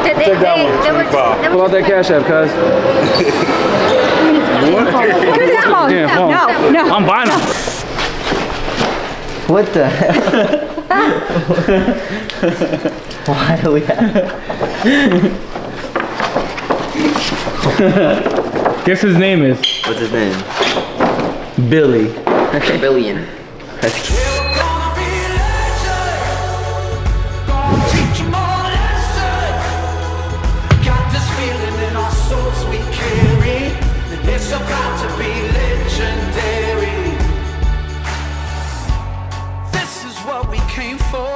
Take that one. Pull out that cash app, cuz. Give me that phone. Yeah, No. I'm buying them. What the hell? Why do we have? Guess his name is? What's his name? Billy. Billion. It's about to be legendary. This is what we came for.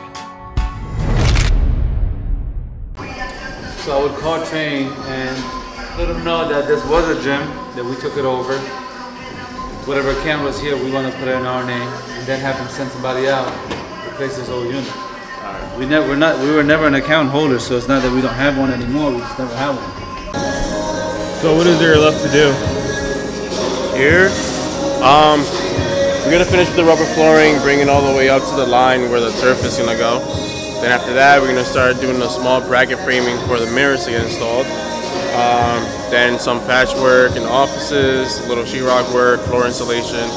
So I would call Train and let him know that this was a gym, that we took it over. Whatever account was here, we want to put it in our name, and then have him send somebody out, replace this whole unit. We were never an account holder, so it's not that we don't have one anymore. We just never had one. So what is there left to do? Here, we're gonna finish the rubber flooring, bring it all the way up to the line where the turf is gonna go. Then after that, we're gonna start doing a small bracket framing for the mirrors to get installed. Then some patchwork in the offices, a little sheetrock work, floor insulation.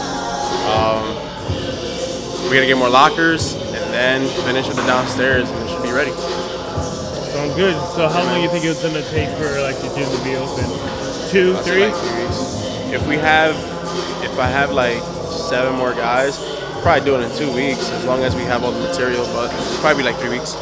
We're gonna get more lockers and then finish with the downstairs, and it should be ready. Sounds good. So how long do you think it's gonna take for like the gym to be open? 2, 3? Like 2 weeks. If I have like 7 more guys, probably do it in 2 weeks as long as we have all the material, but it'll probably be like 3 weeks.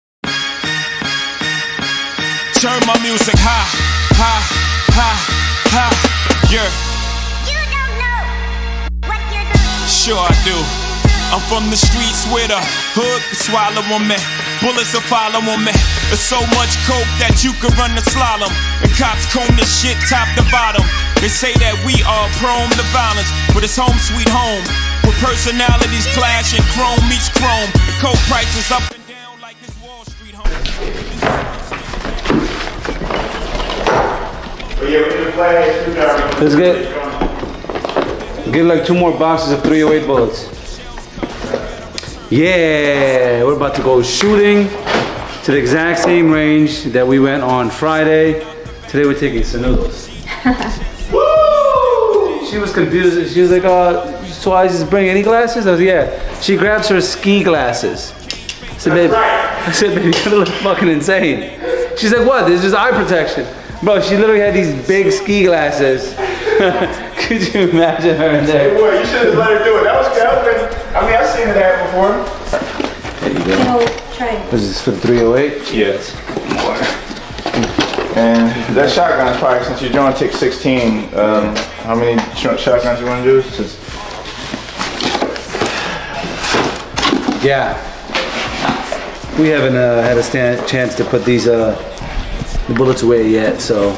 Turn my music high, high, high, high, yeah. You don't know what you're doing. Sure I do. I'm from the streets where the hood can swallow on me. Bullets will follow on me. There's so much coke that you could run the slalom. And cops comb this shit top to bottom. They say that we are prone to violence, but it's home sweet home. With personalities clashing, chrome meets chrome. The coke prices up and down like it's Wall Street home. Let's get like 2 more boxes of 308 bullets. Yeah, we're about to go shooting to the exact same range that we went on Friday. Today we're taking Sanudos. Woo! She was confused. She was like, so I just bring any glasses? I was like, yeah. She grabs her ski glasses. I said, baby, you're gonna look fucking insane. She's like, what? This is eye protection. Bro, she literally had these big ski glasses. Could you imagine her in there? Boy, you should have let her do it. That was good. I mean, I've seen it happen before. There you go. Was this for the 308? Yes. More. And that shotgun is probably, since you're doing tick 16, how many shotguns you want to do? Yeah. We haven't had a chance to put these the bullets away yet, so.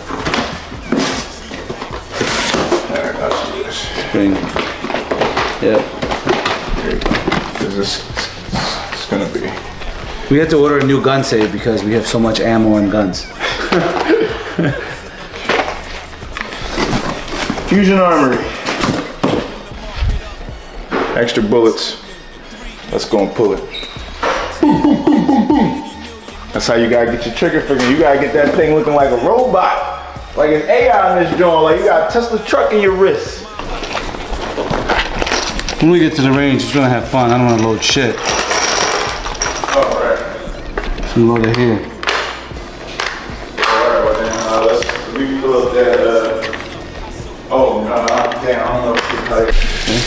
Spring. Yep. It's gonna be. We had to order a new gun safe because we have so much ammo and guns. Fusion Armory. Extra bullets. Let's go and pull it. Boom, boom, boom, boom, boom. That's how you gotta get your trigger finger. You gotta get that thing looking like a robot. Like it's AI in this joint. Like you got a Tesla truck in your wrist. When we get to the range, just gonna have fun. I don't wanna load shit. Alright. So load it here. Alright, well then let's reload that. Oh, no, damn, I don't know if it's tight. Okay.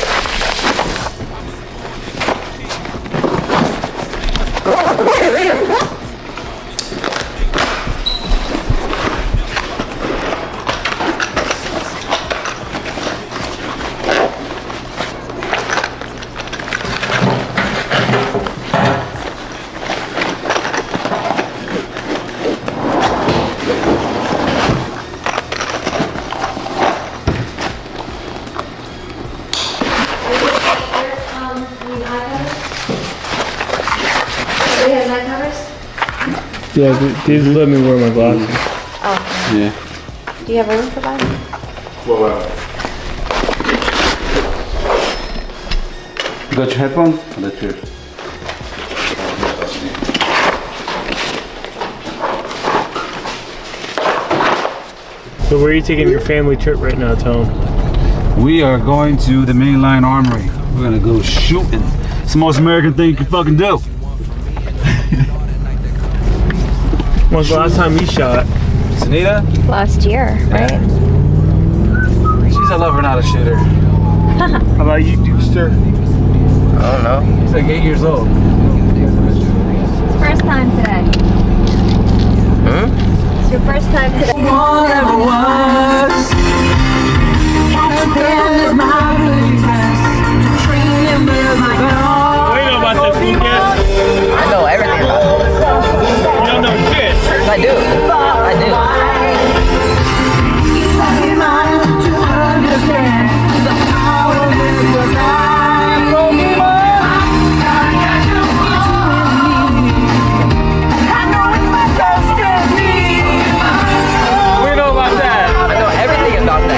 Yeah, they just let me wear my glasses. Oh. Yeah. Do you have room for that? Well, You got your headphones? That's yours. So where are you taking your family trip right now, Tone? We are going to the mainline armory. We're gonna go shooting. It's the most American thing you can fucking do. When's the last time you shot? Sunita? Last year, right? She's a lover, not a shooter. How about you, Deuster? I don't know. He's like 8 years old. First time today. It's your first time today. Whatever was. What do you know about this, Lucas? I know everything about it. You don't know shit. I do. I do. What do you know about that? I know everything about that.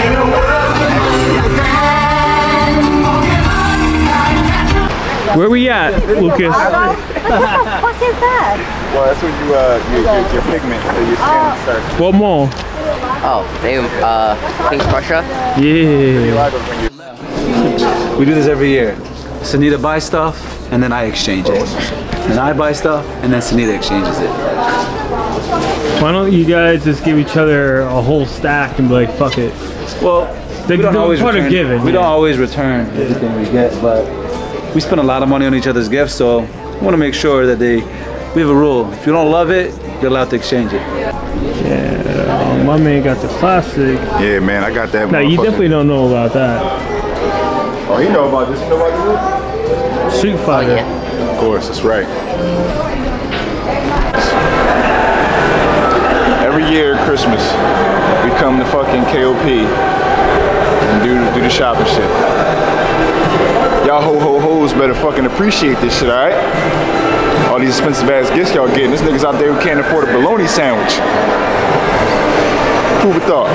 Where we at, Lucas? What the fuck is that? Well, that's when your pigment, so your skin starts. What mall? Oh, they think Prussia? Yeah. We do this every year. Sunita buys stuff, and then I exchange it. Then I buy stuff, and then Sunita exchanges it. Why don't you guys just give each other a whole stack and be like, fuck it? Well, They we don't always part of return. giving. We yeah. don't always return everything we get, but we spend a lot of money on each other's gifts, so we want to make sure that we have a rule. If you don't love it, you're allowed to exchange it. Yeah, my man got the plastic. Yeah, man, I got that. No, you motherfucker. definitely don't know about that. Oh, you know about this? You know about this? Street Fighter. Of course, that's right. Every year at Christmas, we come to fucking KOP and do the shopping shit. Y'all ho-ho-hos better fucking appreciate this shit, alright? All these expensive ass gifts y'all getting. This niggas out there who can't afford a bologna sandwich. Food for thought.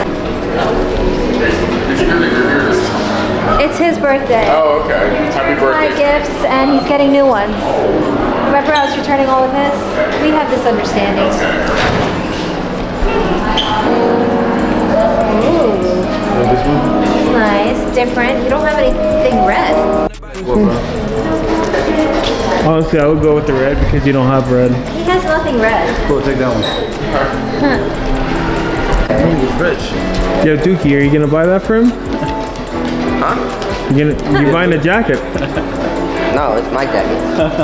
It's his birthday. Oh, okay. Happy My gifts, and he's getting new ones. Remember I was returning all of his? We have this understanding. Ooh. It's nice, different. You don't have anything red. Honestly, I would go with the red because you don't have red. He has nothing red. Cool, take that one. He's rich. Yo, Dookie, are you gonna buy that for him? Huh? You buying a jacket? No, it's my jacket.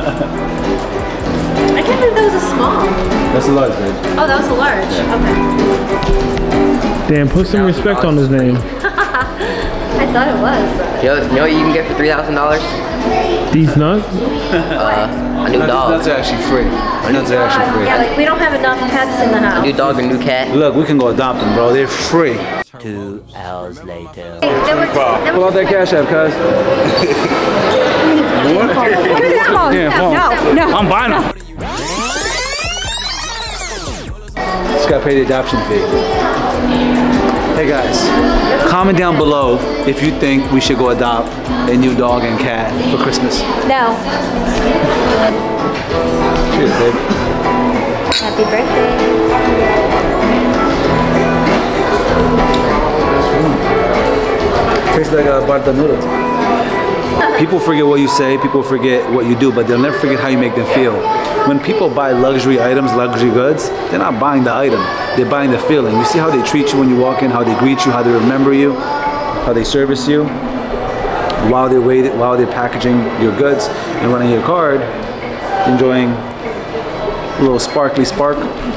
I can't believe that was a small. That's a large, babe. Oh, that was a large. Okay. Damn, put some respect on his name. I thought it was. Yo, you know what you can get for $3,000? These nuts? A new dog. Nuts are actually free. Nuts are actually free. Yeah, like we don't have enough pets in the A house. new dog, a new cat. Look, we can go adopt them, bro. They're free. 2 hours later. Pull out that cash app, cuz. Yeah, phone. No. I'm buying them. Just gotta pay the adoption fee. Hey guys, comment down below if you think we should go adopt a new dog and cat for Christmas. No. Cheers, babe. Happy birthday. Tastes like a barta noodles. People forget what you say, people forget what you do, but they'll never forget how you make them feel. When people buy luxury items, luxury goods, they're not buying the item, they're buying the feeling. You see how they treat you when you walk in, how they greet you, how they remember you, how they service you, while they're packaging your goods and running your card, enjoying a little sparkly spark.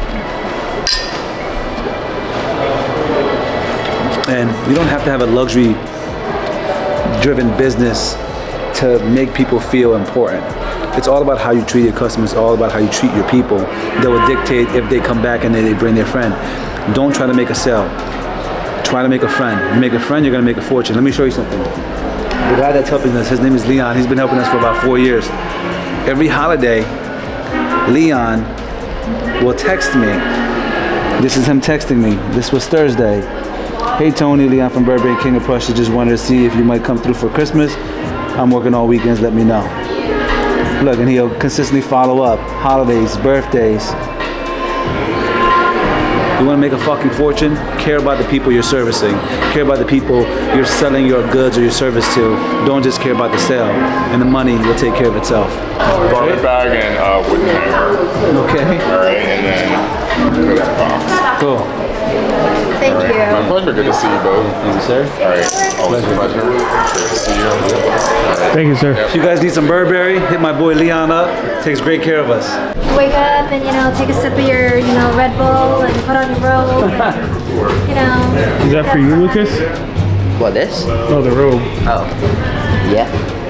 And you don't have to have a luxury driven business to make people feel important. It's all about how you treat your customers, all about how you treat your people. That will dictate if they come back and they bring their friend. Don't try to make a sale. Try to make a friend. You make a friend, you're gonna make a fortune. Let me show you something. The guy that's helping us, his name is Leon. He's been helping us for about 4 years. Every holiday, Leon will text me. This is him texting me. This was Thursday. Hey Tony, Leon from Burbank, King of Prussia. Just wanted to see if you might come through for Christmas. I'm working all weekends, let me know. Look, and he'll consistently follow up. Holidays, birthdays. You want to make a fucking fortune? Care about the people you're servicing. Care about the people you're selling your goods or your service to. Don't just care about the sale, and the money will take care of itself. Garment bag and wooden hanger. Okay. All right, and then this box. Cool. Thank you. My pleasure. Good to see you both. Thank you, sir. All right. Always a pleasure. Good to see you. All right. Thank you, sir. If you guys need some Burberry, hit my boy Leon up. Takes great care of us. Wake up and, you know, take a sip of your, you know, Red Bull and put on your robe and, you know. Is that for you, Lucas? What, this? Oh, the robe. Oh. Yeah.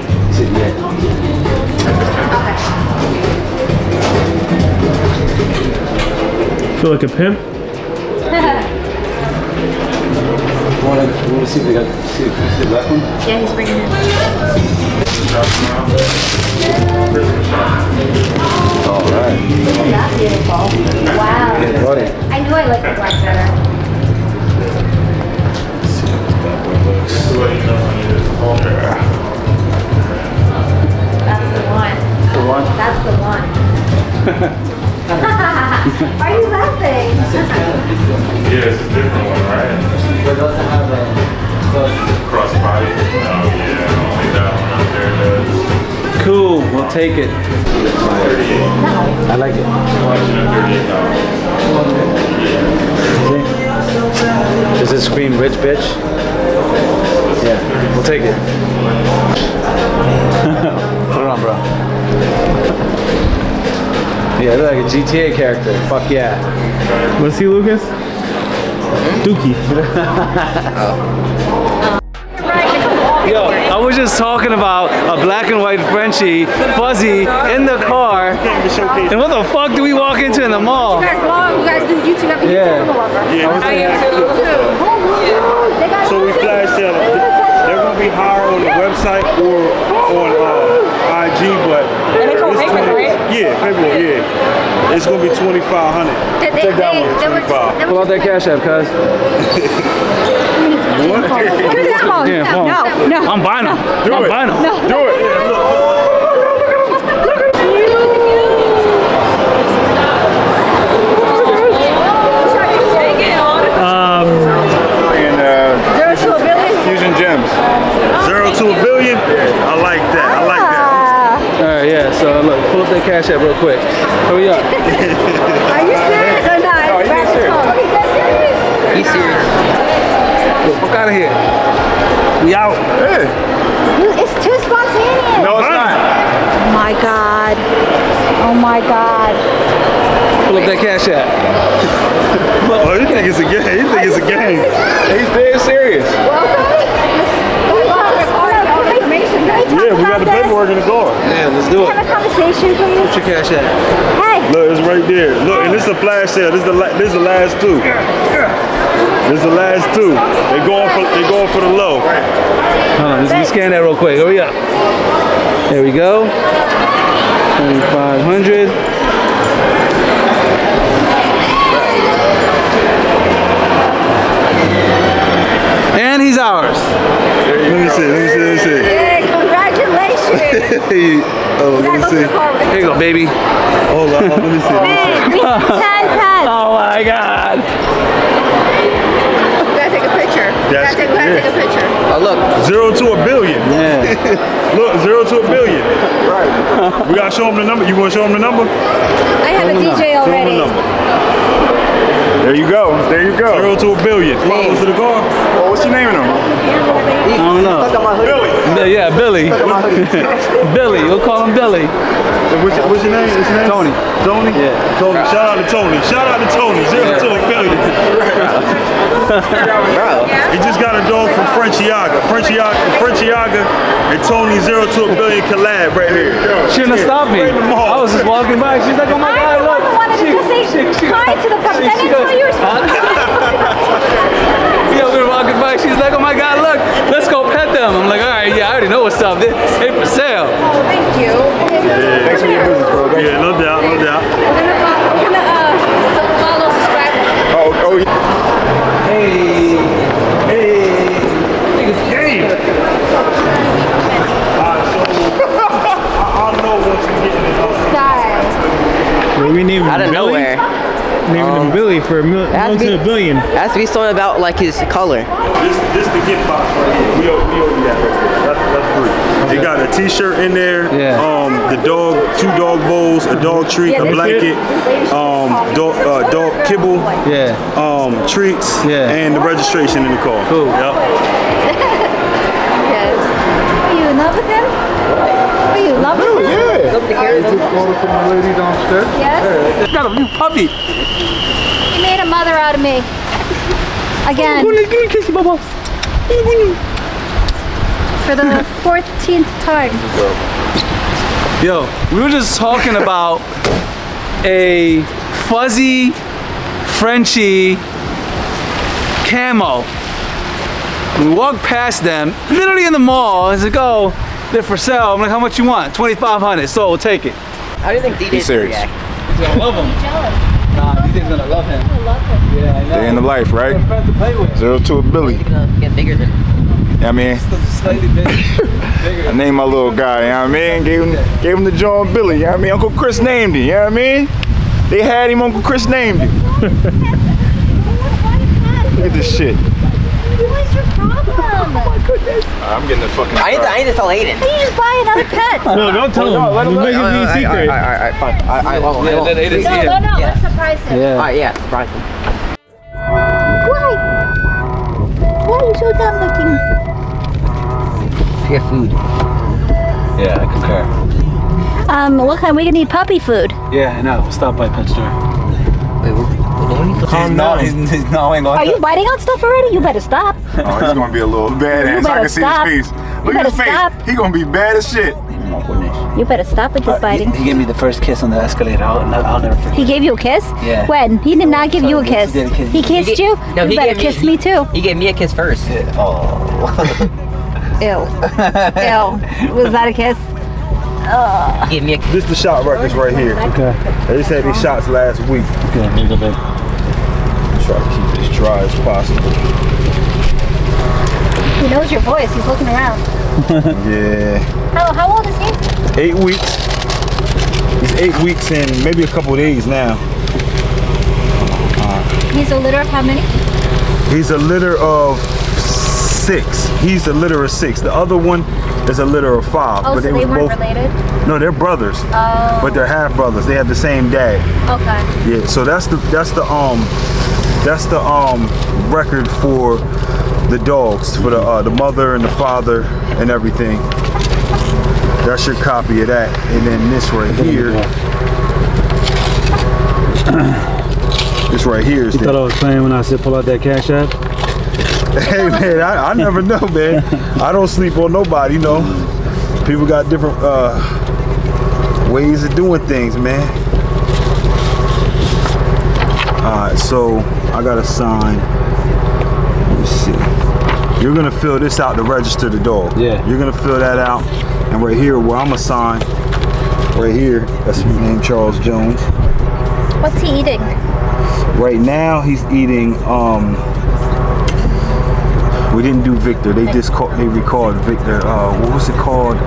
Feel like a pimp? Want to see if they got see the black one? Yeah, he's bringing it. All right. Isn't that beautiful? Wow. Yeah, buddy. I knew I liked the black better. That's the one. The one? That's the one. Are you laughing? Yeah, it's a different one, right? But it doesn't have a Crossbody. Oh, yeah. Only that one out there does. Cool, we'll take it. I like it. Does it scream rich bitch? Yeah, we'll take it. Put it on, bro. Yeah, look like a GTA character. Fuck yeah. Let's see, Lucas. Dookie. Yo, I was just talking about a black and white Frenchie, fuzzy, in the car. And what the fuck do we walk into in the mall? You guys vlog, you guys do YouTube, everything. Yeah. So we flash sale. They're gonna be higher on the website or on IG, but And they call paperwork, right? yeah, paperwork, yeah. It's gonna be 2,500. Take that one, 25. Pull out that cash app, cuz. You want it? Yeah, phone. No. I'm buying them. Do I'm it. buying them. Do it. Yeah, look. Fusion Gems. 0 to $1 billion. I like that. I like that. All right, yeah. So look, pull up that cash app real quick. Hurry up. Are you serious or not? No, he's serious. He's serious. Fuck out of here. We out. Hey. It's too spontaneous. No, it's not. Oh my God. Oh my God. Pull up that cash app. Oh, you think it's a game? You think it's a game? He's dead serious. Yeah, we got the paperwork in the car. Yeah, let's do Have it. a conversation, please. What's your cash app? Hey. Look, it's right there. Look, and this is a flash sale. This is the last two. This is the last two. They going for the low. Hold on, let me scan that real quick. Hurry up. There we go. 2,500. And he's ours. Let me see. Hey, congratulations. Oh, let me see. Here you go, baby. Hold on, let me see. Man, we have 10 pets. Oh my God. You gotta take a picture. That's- Take a picture. Oh, look. 0 to $1 billion. Yeah. Look, 0 to $1 billion. Right. We gotta show them the number. You wanna show them the number? I have a DJ Show them the already. number. There you go. There you go. 0 to $1 billion. Follow us to the car. Oh, what's your name in him? I don't know. Billy. Yeah, Billy. Billy. We'll call him Billy. What's your name? What's your name? Tony. Tony? Yeah. Tony. Shout out to Tony. Shout out to Tony. 0 to $1 billion. Bro. He just got a dog from Frenchiaga. Frenchiaga and Tony 0 to $1 billion collab right here. Shouldn't have stopped me. Right in the mall. I was just walking by. She's like, oh my God, I'm look. the one that just say hi to the puppy. That is what you were supposed to do. Yeah, we were walking by. She's like, oh my God, look. Let's go pet them. I'm like, all right, yeah, I already know what's up. They for sale. Oh, thank you. Thanks for your business, bro. Yeah, no doubt, no doubt. I'm gonna follow, subscribe. Oh, yeah. Hey. Niggas game. I know once you get in it. Guys. What do we name him? Out of Billy? nowhere. Name him Billy. Really, for $1 million to $1 billion. It has to be something about like his color. This the gift box right here. We owe you that right there. That's free. It got a T-shirt in there. Yeah. The dog, 2 dog bowls, a dog treat, a blanket, dog kibble. Yeah. Treats. Yeah. And the registration in the car. Cool. Yep. Yes. Are you in love with him? Are you in love with him? Yeah. Order from the lady downstairs. Yes. Got a new puppy. You made a mother out of me. Again. Give me a kiss, Bubba. For the 14th time. Yo, we were just talking about a fuzzy Frenchie camo. We walked past them, literally in the mall. I was like, oh, they're for sale. I'm like, how much you want? $2,500. So we'll take it. How do you think DJ's serious? react? He's gonna love him. Nah, DJ's gonna love him. I love him. Yeah, I know. Day in the life, right? He's a friend to play with. 0 to a Billy. He's gonna get bigger than. I mean, Still just slightly bigger. I named my little guy, you know what I mean? Gave him the John Billy, you know what I mean? Uncle Chris named him, you know what I mean? They had him, Uncle Chris named him. Look at this shit. What is your problem? Oh my goodness. I'm getting the fucking I need to tell Aiden. How do you just buy another pet? No, don't tell him. We'll make it be a secret. Alright, fine. I won't. Yeah, then Aiden see him. No, let's surprise him. Yeah. Alright, yeah, surprise him. Why are you so dumb looking? Get food. Yeah, I concur. What kind? We're gonna need puppy food. Yeah, I know. We'll stop by Pet Store. Wait, we need to calm down. He's gnawing on Are you biting on stuff already? You better stop. Oh, he's gonna be a little badass. I can see his face. Look at his face. He gonna be bad as shit. You better stop with this biting. He gave me the first kiss on the escalator. I'll never forget. He gave you a kiss? Yeah. When? He did not give you a kiss. He kissed you? No, you he better gave kiss me too. He gave me a kiss first. Ew. Ew. Was that a kiss? He gave me a kiss. This is the shot records right here. Okay. They just had these shots last week. Okay, here you go, babe. Try to keep it as dry as possible. He knows your voice. He's looking around. Yeah. How old is he? 8 weeks. He's 8 weeks and maybe a couple of days now. He's a litter of how many? He's a litter of 6. He's a litter of 6. The other one is a litter of 5. Oh, but so they weren't related? No, they're brothers. Oh. But they're half brothers. They have the same dad. Okay. Yeah. So that's the record for the dogs, for the mother and the father and everything. That's your copy of that. And then this right here. This right here is You thought I was playing when I said pull out that cash app? Hey man, I never know, man. I don't sleep on nobody, you know. People got different ways of doing things, man. Alright, so I got a sign. Let me see. You're gonna fill this out to register the dog. Yeah. You're gonna fill that out. And right here where I'm assigned, right here, that's his name, Charles Jones. What's he eating? Right now he's eating we didn't do Victor. They recalled Victor. What was it called?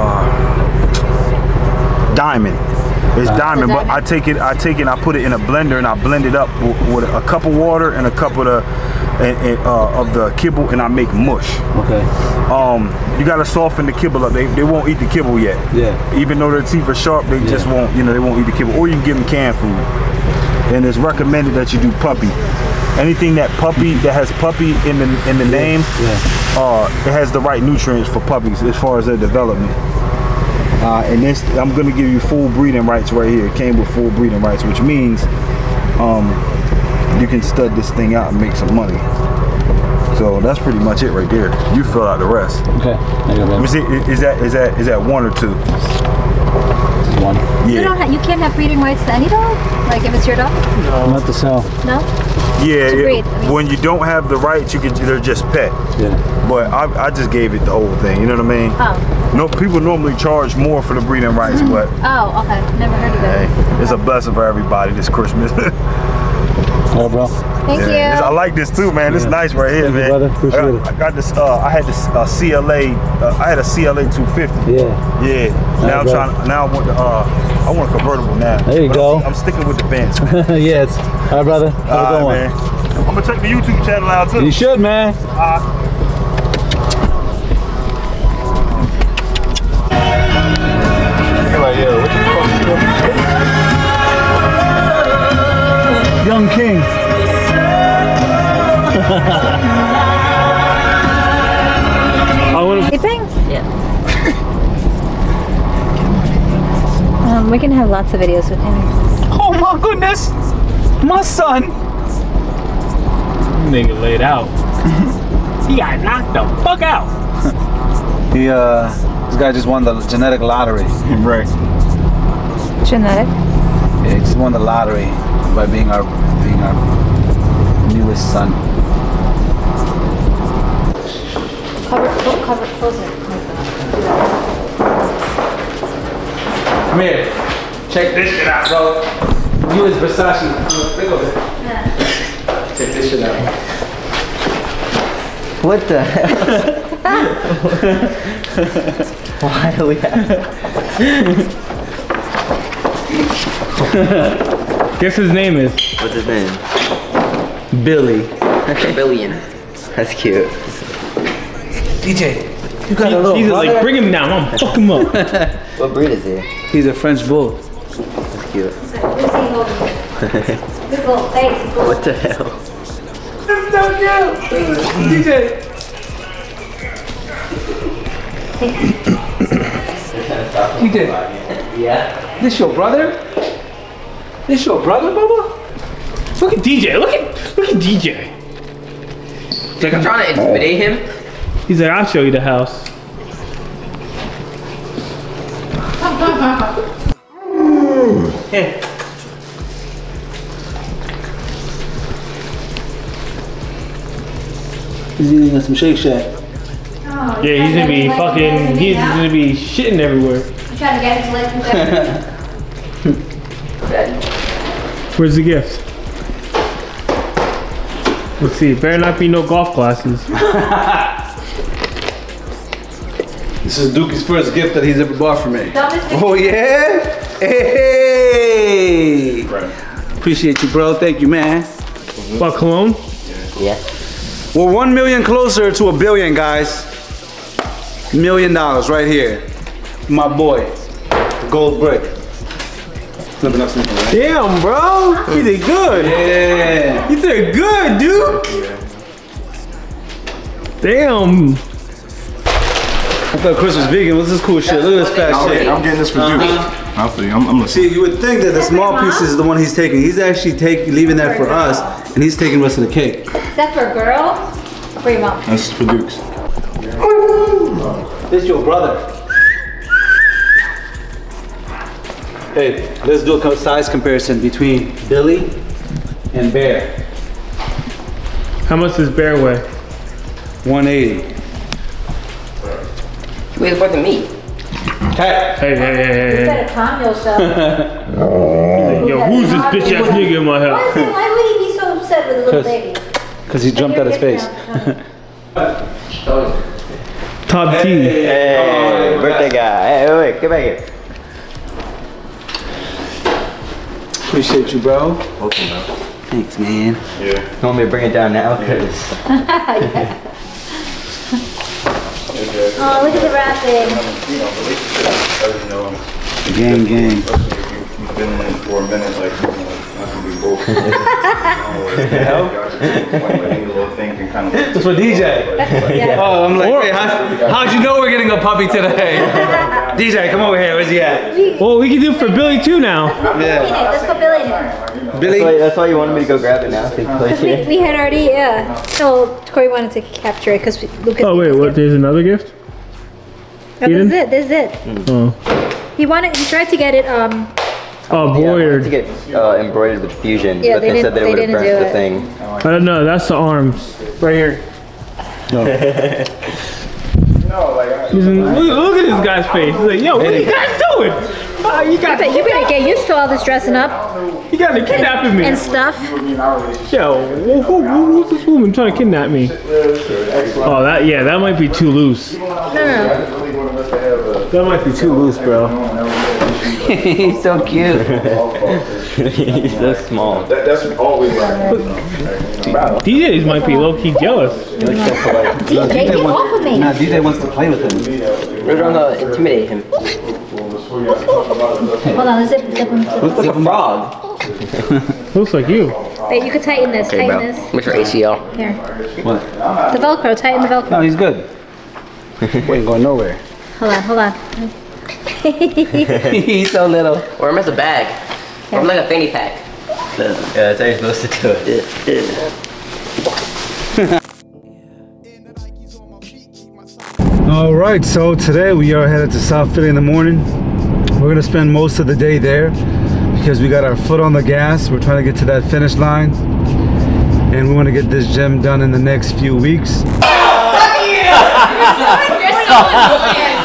Diamond. It's Diamond, but I take it, I put it in a blender and I blend it up with a cup of water and a cup of the kibble, and I make mush. Okay. You gotta soften the kibble up. They won't eat the kibble yet. Yeah. Even though their teeth are sharp, they just won't. You know, they won't eat the kibble. Or you can give them canned food. And it's recommended that you do puppy. Anything that has puppy in the name, it has the right nutrients for puppies as far as their development. And this, I'm gonna give you full breeding rights right here. It came with full breeding rights, which means you can stud this thing out and make some money. So that's pretty much it right there. You fill out the rest. Okay. Let me see. Is that 1 or 2? 1. Yeah. You can't have breeding rights to any dog? Like if it's your dog? No. Not to sell. No? Yeah. When you don't have the rights, they're just pet. Yeah. But I just gave it the whole thing. You know what I mean? Oh. No, people normally charge more for the breeding rights, but Oh, okay. Never heard of it. hey, it's a blessing for everybody this Christmas. Yeah, bro. Thank you. I like this too, man. This is nice right here, man. brother. Appreciate it. I got this. I had this CLA. I had a CLA 250. Yeah. Yeah. Now I'm trying. Now I want the. I want a convertible now. There you go. I'm sticking with the Benz. Yes. All right, brother. Have a good one. Man. I'm gonna check the YouTube channel out too. You should, man. Young King. Sleeping? Yeah. We can have lots of videos with him. Oh my goodness. My son. Nigga laid out. He got knocked the fuck out. This guy just won the genetic lottery. Right. Genetic? Yeah, he just won the lottery by being our newest son. Cover, close it. Come here. Check this shit out, bro. Newest Versace. Look over there. Yeah. Check this shit out. What the hell? Why do we have? Guess his name is. What's his name? Billy. Billion. That's cute. DJ, you got a little He's brother? like, bring him down. I'm fuck him up. What breed is he? He's a French bull. That's cute. Who's he holding? His little face. His little What the hell? That's so cute. DJ. DJ, Yeah. this your brother? This your brother, Bubba? Look at DJ. Look at DJ. He's like, I'm trying to intimidate him. He's like, I'll show you the house. He's eating some Shake Shack. Oh, Yeah, he's gonna be fucking. He's gonna be shitting everywhere. I'm trying to get him to let him go. Where's the gift? Let's see. Better not be no golf classes. This is Dookie's first gift that he's ever bought for me. Dumbest Oh yeah? Hey! Appreciate you, bro. Thank you, man. What, cologne? Yeah. We're 1 million closer to $1 billion, guys. $1 million right here. My boy, Gold Brick. Flipping up something, right? Damn, bro. You did good. Yeah. You did good, dude. I Damn. thought Chris was vegan. What's this cool shit? Look at this fat shit. I'm getting this for Duke. I'll see. I'm listening. See, you would think that the small pieces is the one he's taking. He's actually leaving that for us, and he's taking the rest of the cake. Is that for a girl or for your mom? That's for Duke's. This your brother. Hey, let's do a size comparison between Billy and Bear. How much does Bear weigh? 180. He weighs more than me. Hey. Hey. You better calm yourself. Yo, who's this bitch ass nigga in my house? Why would he be so upset with a little baby? Because he jumped out of space. Top T. Hey, birthday guy. Hey, wait, get back here. Appreciate you, bro. Okay, man. Thanks, man. Yeah. You want me to bring it down now? Cause Oh, look at the wrapping. Gang. You've been in it for a minute, like, not gonna be both. That's for DJ. Oh, I'm like, hey, how'd you know we're getting a puppy today? DJ, come over here. Where's he at? Well, we can do it for Billy too now. Yeah. Let's put Billy in it. Billy? that's why you wanted me to go grab it now. Because we had already, yeah. So Corey wanted to capture it because Lucas. Oh wait, what? There's another gift? No, this is it. This is it. Oh. He tried to get it. Oh, Yeah, I wanted embroidered. to get embroidered with Fusion, Yeah, but they said they would have didn't burnt do the it. thing. I don't know. That's the arms right here. Look at this guy's face. He's like, yo, what are you guys doing? You better get used to all this dressing up. You got to kidnapping me. And stuff. Yo, who's this woman trying to kidnap me? Oh, that might be too loose. No. That might be too loose, bro. He's so cute. He's so small. That's always right. DJs might be low-key jealous. DJ, get off of me. Nah, DJ wants to play with him. We're gonna intimidate him. Hold on, zip him. Looks like a frog. Looks like you. Wait, you could tighten this, this. What's your ACL? Here. What? The Velcro, tighten the Velcro. No, he's good. We ain't going nowhere. Hold on. He's so little. Or I'm as a bag. Or I'm like a fanny pack. Yeah, that's how you're supposed to do it. Alright, so today we are headed to South Philly in the morning. We're gonna spend most of the day there because we got our foot on the gas. We're trying to get to that finish line. And we want to get this gym done in the next few weeks. You're so